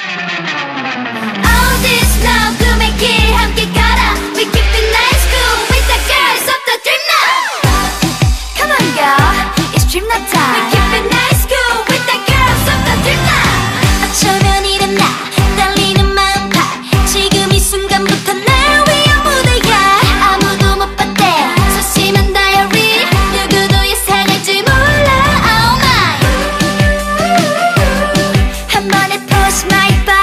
All this love 꿈의 길 함께 가라. We keep it nice cool with the girls of the dream now. Come on girl, it's dream night time. We keep it nice cool with the girls of the dream now. 어쩌면 일어나 떨리는 마음파. 지금 이 순간부터 날 위한 무대야. 아무도 못 봤대 소심한 다이어리. 누구도 예상할지 몰라. Oh my. 한 번에 push my body.